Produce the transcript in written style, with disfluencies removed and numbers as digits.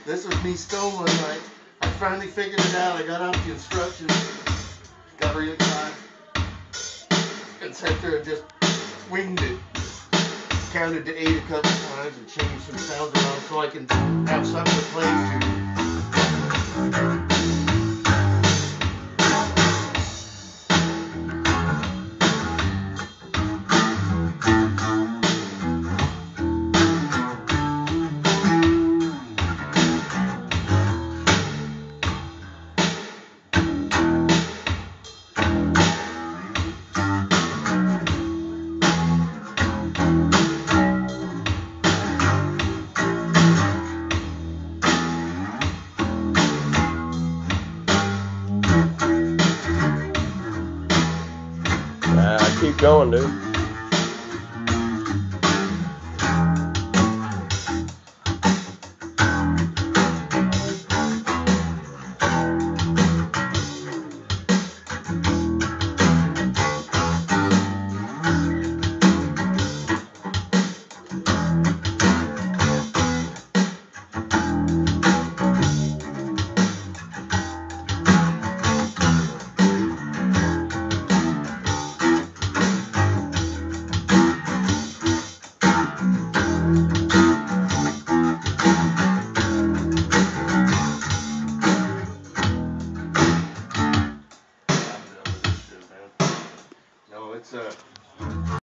This was me stoned one night. I finally figured it out. I got out the instructions, got really time, and sat there and just winged it. Counted to 8 a couple times and changed some sounds around so I can have something to play to. Keep going, dude.